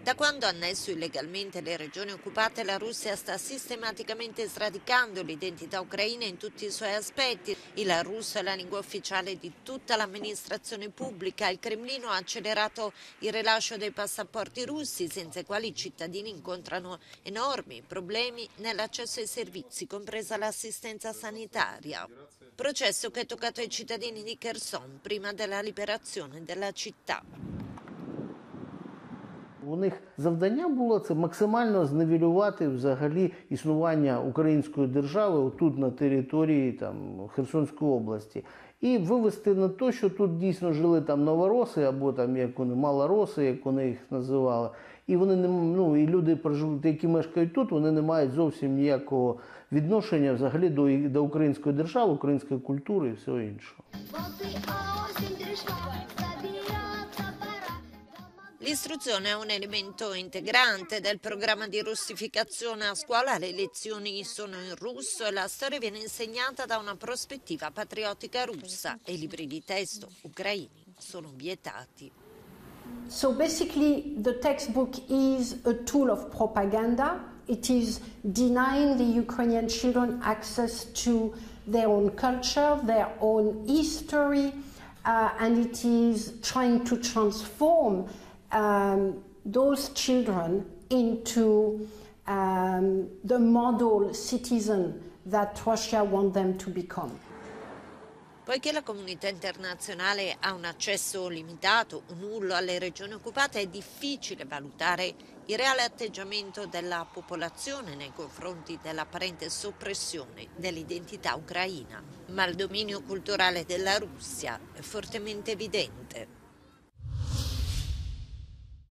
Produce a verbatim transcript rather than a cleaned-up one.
Da quando ha annesso illegalmente le regioni occupate, la Russia sta sistematicamente sradicando l'identità ucraina in tutti i suoi aspetti. Il russo è la lingua ufficiale di tutta l'amministrazione pubblica. Il Cremlino ha accelerato il rilascio dei passaporti russi, senza i quali i cittadini incontrano enormi problemi nell'accesso ai servizi, compresa l'assistenza sanitaria. Processo che è toccato ai cittadini di Kherson prima della liberazione della città. У них завдання було це максимально зневелювати взагалі існування української держави тут на території там Херсонської області і вивести на те, що тут дійсно жили там новороси або там як вони малороси, як вони їх називали. І вони не ну і люди, які мешкають тут, вони не мають зовсім ніякого відношення взагалі до до української держави, української культури і всього іншого. L'istruzione è un elemento integrante del programma di russificazione a scuola. Le lezioni sono in russo e la storia viene insegnata da una prospettiva patriottica russa e i libri di testo ucraini sono vietati. So basically the textbook is a tool of propaganda. It is denying the Ukrainian children access to their own culture, their own history, uh, and it is trying to transform Um, those children into um, the model citizen that Russia wants them to become. Poiché la comunità internazionale ha un accesso limitato o nullo alle regioni occupate, è difficile valutare il reale atteggiamento della popolazione nei confronti dell'apparente soppressione dell'identità ucraina. Ma il dominio culturale della Russia è fortemente evidente.